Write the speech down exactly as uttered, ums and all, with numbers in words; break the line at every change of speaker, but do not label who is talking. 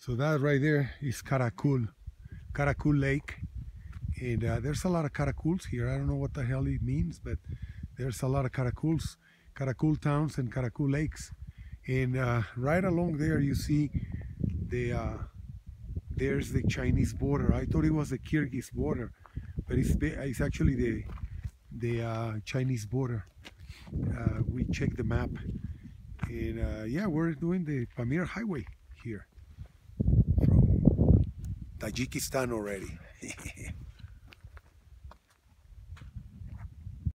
So that right there is Karakul, Karakul Lake. And uh, there's a lot of Karakuls here. I don't know what the hell it means, but there's a lot of Karakuls, Karakul towns and Karakul lakes. And uh, right along there you see the, uh, there's the Chinese border. I thought it was the Kyrgyz border, but it's, it's actually the, the uh, Chinese border. Uh, we checked the map. And uh, yeah, we're doing the Pamir Highway here from Tajikistan already.